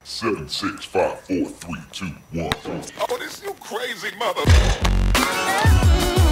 7, 6, 5, 4, 3, 2, 1. Oh, this you crazy mother.